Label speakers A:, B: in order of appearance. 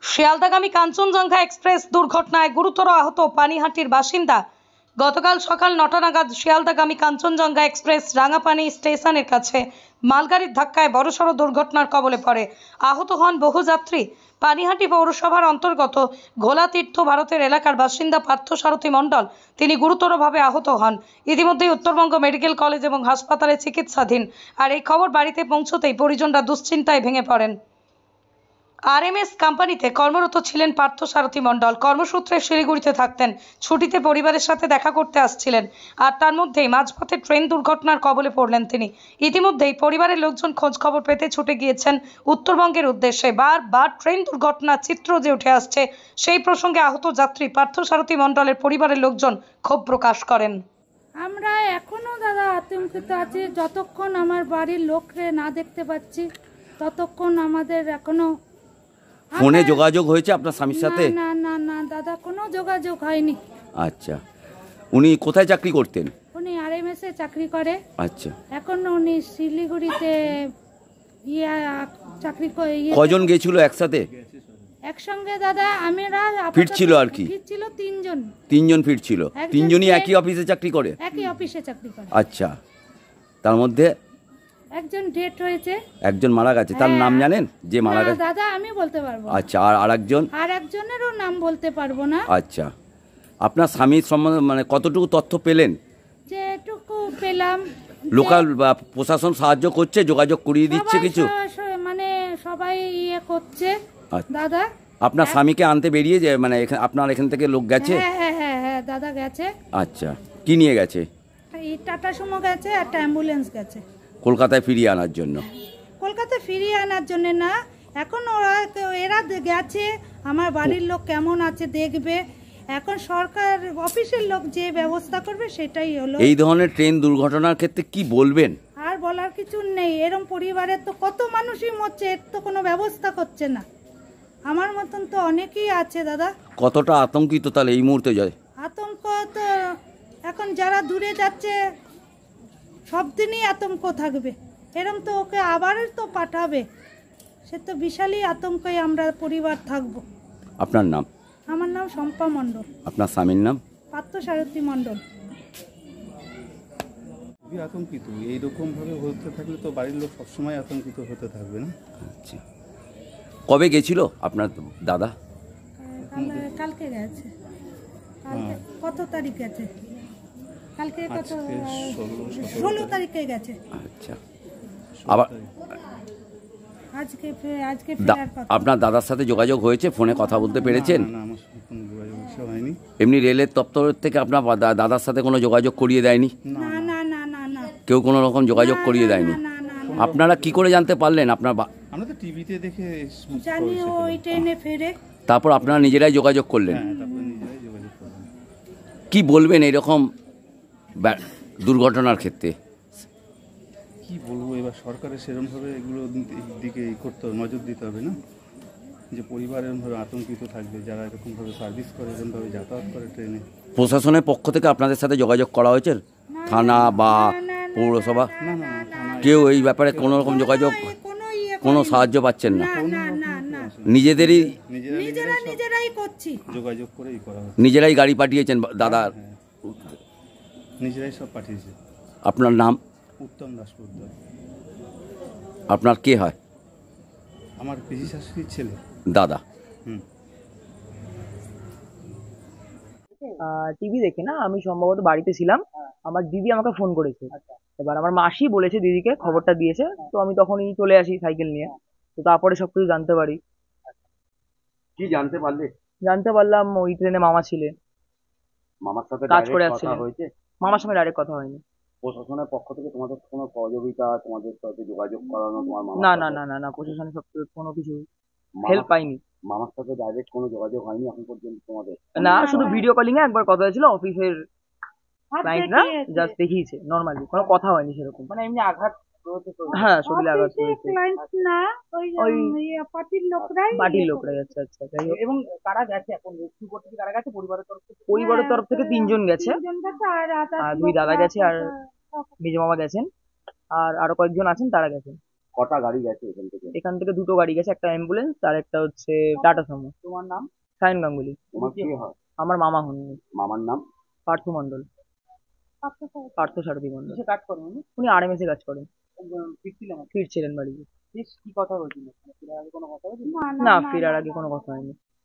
A: শিয়ালদাগামী Kanchenjunga express দুর্ঘটনায় গুরুতর আহত পানিহাটির বাসিন্দা। গতকাল সকাল ৯টা নাগাদ শিয়ালদাগামী কাঞ্চনজঙ্ঘা এক্সপ্রেস রাঙাপানি স্টেশনের কাছে মালগাড়ির ধাক্কায় বড়সড় দুর্ঘটনার কবলে পড়ে। আহত হন বহু যাত্রী। পানিহাটি পৌরসভার অন্তর্গত ঘোলাতীর্থ ভারতের এলাকার বাসিন্দা পার্থসারথী মণ্ডল তিনি গুরুতরভাবে আহত হন। ইতিমধ্যেই উত্তরবঙ্গ মেডিকেল কলেজ এবং হাসপাতালে চিকিৎসাধীন। আর এই খবর বাড়িতে পৌঁছতেই পরিজনরা দুশ্চিন্তায় ভেঙে পড়েন। আরএমএস কোম্পানিতে কর্মরত ছিলেন পার্থসারথী মণ্ডল। কর্মসূত্রে শিলিগুড়িতে থাকতেন। ছুটিতে পরিবারের সাথে দেখা করতে আসছিলেন। আর তার মধ্যেই মাঝপথে ট্রেন দুর্ঘটনার কবলে পড়লেন তিনি। ইতিমধ্যেই পরিবারের লোকজন খোঁজ খবর পেতে ছুটে গিয়েছেন উত্তরবঙ্গের উদ্দেশ্যে। বারবার ট্রেন দুর্ঘটনার চিত্র যে উঠে আসছে, সেই প্রসঙ্গে আহত যাত্রী পার্থসারথী মণ্ডলের পরিবারের লোকজন ক্ষোভ প্রকাশ করেন।
B: আমরা এখনো দাদা আতঙ্কিত আছি। যতক্ষণ আমার বাড়ির লোককে না দেখতে পাচ্ছি ততক্ষণ আমাদের এখনো
C: ফোনে যোগাযোগ হয়েছে আপনার স্বামীর সাথে?
B: না না না দাদা, কোনো যোগাযোগ হয়নি।
C: আচ্ছা, উনি কোথায় চাকরি করতেন?
B: উনি আরএমএস এ চাকরি করে।
C: আচ্ছা,
B: এখন উনি শিলিগুড়িতে চাকরি করে।
C: কজন গেছিল একসাথে?
B: একসঙ্গে দাদা আমরা
C: ফিরছিল আর কি?
B: ফিরছিল তিনজন।
C: তিনজন ফিরছিল? তিনজনই একই অফিসে চাকরি করে?
B: একই অফিসে চাকরি করে।
C: আচ্ছা, তার মধ্যে
B: একজন ডেট হয়েছে,
C: একজন মারা গেছে। তার নাম জানেন যে মারা গেছে?
B: দাদা আমি বলতে পারবো।
C: আচ্ছা, আর আরেকজন?
B: আর একজনেরও নাম বলতে পারবো না।
C: আচ্ছা, আপনার স্বামীর সম্বন্ধে মানে কতটুকু তথ্য পেলেন?
B: যেটুকু পেলাম,
C: লোকাল বা প্রশাসন সাহায্য করছে, যোগাযোগ করিয়ে দিচ্ছে কিছু?
B: মানে সবাই করছে দাদা।
C: আপনার স্বামীকে আনতে বেরিয়ে যায় মানে আপনার এখান থেকে লোক গেছে?
B: হ্যাঁ দাদা গেছে।
C: আচ্ছা, কি নিয়ে গেছে?
B: এই টাটা সুমো গেছে, একটা অ্যাম্বুলেন্স গেছে
C: কলকাতায় ফিরিয়ে আনার জন্য।
B: কলকাতায় ফিরিয়ে আনার জন্য না, এখন এরা গেছে। আমার বাড়ির লোক কেমন আছে দেখবে। এখন সরকার অফিসের লোক যে ব্যবস্থা করবে সেটাই হলো।
C: এই ধরনের ট্রেন দুর্ঘটনার ক্ষেত্রে কি বলবেন?
B: আর বলার কিছু নেই। এরকম পরিবারের তো কত মানুষই মরছে, এর তো কোনো ব্যবস্থা করছে না। আমার মতন তো অনেকেই আছে দাদা।
C: কতটা আতঙ্কিত তাহলে এই মুহূর্তে? যায়
B: আতঙ্ক তো এখন যারা দূরে যাচ্ছে সব দিনই আতঙ্ক থাকবে। এরকম তো ওকে আবার তো পাঠাবে, সে তো বিশালই আতঙ্কে আমরা পরিবার থাকবো।
C: আপনার নাম?
B: আমার নাম শম্পা মণ্ডল।
C: আপনার স্বামীর নাম?
B: পার্থসারথী মণ্ডল।
D: খুবই আতঙ্কিত। এইরকম ভাবে হতে থাকলে তো বাড়ির লোক সবসময় আতঙ্কিত হতে থাকবে না?
C: আচ্ছা, কবে গেছিল আপনার দাদা?
B: কালকে গেছে। কত তারিখ গেছে? কালকে কত? 16 তারিখে গেছে।
C: আচ্ছা, আবার
B: আজকে ফেরার কথা।
C: আপনার দাদার সাথে যোগাযোগ হয়েছে? ফোনে কথা বলতে পেরেছেন?
D: না, আমার সাথে কোনো যোগাযোগ হয়নি।
C: এমনি রেলের দপ্তর থেকে আপনার দাদার সাথে কোনো যোগাযোগ করিয়ে দেয়নি?
B: না না না না না,
C: কেউ কোনো রকম যোগাযোগ করিয়ে দেয়নি? আপনারা কি করে জানতে পারলেন? আপনার
D: আমরা তো টিভিতে দেখে
B: জানি ওই ট্রেনে ফেরে।
C: তারপর আপনারা নিজেরাই যোগাযোগ করলেন?
D: হ্যাঁ, তারপর নিজেরাই যোগাযোগ করলাম।
C: কি বলবেন এইরকম দুর্ঘটনার ক্ষেত্রে?
D: কি বলবো, এবার সরকারের সেরকমভাবে এগুলো দিকে করতে হবে, নজর দিতে হবে না, যে পরিবার এরকমভাবে আতঙ্কিত থাকবে যারা এরকমভাবে সার্ভিস করে, এরকমভাবে যাতায়াত করে ট্রেনে।
C: প্রশাসনের পক্ষ থেকে আপনাদের সাথে যোগাযোগ করা হয়েছে? থানা বা পৌরসভা?
D: না না,
C: কেউ এই ব্যাপারে কোনো রকম যোগাযোগ, কোনো সাহায্য পাচ্ছেন না? নিজেদেরই
B: নিজেরাই করছি,
D: যোগাযোগ করেই করা হয়।
C: নিজেরাই গাড়ি পাঠিয়েছেন দাদা?
D: নিজেরাই সব পাঠিয়েছে।
C: আপনার নাম?
D: উত্তম দাসপুর।
C: আপনার কে হয়?
D: আমার পিসি শাশুড়ির ছেলে
C: দাদা।
E: টিভি দেখে না, আমি সম্ভবত বাড়িতে ছিলাম, আমার দিদি আমাকে ফোন করেছে। এবার আমার মাসি বলেছে, দিদিকে খবরটা দিয়েছে, তো আমি তখনই চলে আসি সাইকেল নিয়ে। তো তারপরে সবকিছু জানতে পারি।
C: কি জানতে পারলে?
E: জানতে পারলাম ওই ট্রেনে মামা ছিলেন,
C: মামার সাথে
E: কাজ করে আসছিলেন।
C: হয়েছে?
E: মামার সঙ্গে ডাইরেক্ট কথা হয়নি।
C: প্রশাসনের পক্ষ থেকে তোমাদের কোনো সহযোগিতা, তোমাদের সাথে যোগাযোগ করানো? তোমার
E: না না না না না, প্রশাসনের সব কোনো কিছু হেল্প পাইনি।
C: মামার সাথে ডাইরেক্ট কোনো যোগাযোগ হয়নি এখন পর্যন্ত তোমাদের?
E: না, শুধু ভিডিও কলিং এ একবার কথা হয়েছিল, অফিসের ক্লায়েন্টরা জাস্ট দেখিয়েছে, নর্মালি কোনো কথা হয়নি সেরকম। মানে এমনি আঘাত, হ্যাঁ শরীরে আঘাত হয়েছে। পার্টির লোকরাই। আচ্ছা আচ্ছা, যাই হোক। এবং কারা গেছে এখন রেস্কিউ করতে? কারা গেছে পরিবারের তরফ থেকে? 3 জন গেছে, আর 2 দাদা গেছে, আর মেজ মামা গেছেন, আর আরো কয়েকজন আছেন তারা গেছেন।
F: কটা গাড়ি গেছে এখান থেকে?
E: এখান থেকে দুটো গাড়ি গেছে, একটা অ্যাম্বুলেন্স আর একটা হচ্ছে টাটা সুমো।
F: তোমার নাম?
E: সায়ন গাঙ্গুলি।
F: তোমার কি হয়?
E: আমার মামা হন উনি।
F: মামার নাম?
E: পার্থ মণ্ডল। পার্থ সারথী মণ্ডল।
F: কিসে কাজ করেন উনি?
E: উনি আরএমএস এ কাজ করেন।
F: ফিরছিলেন?
E: ফিরছিলেন বাড়িতে।
F: কি কথা হয়েছিল? ফেরার আগে কোনো কথা হয়েছিল?
E: না, ফেরার আগে কোনো কথা হয়নি।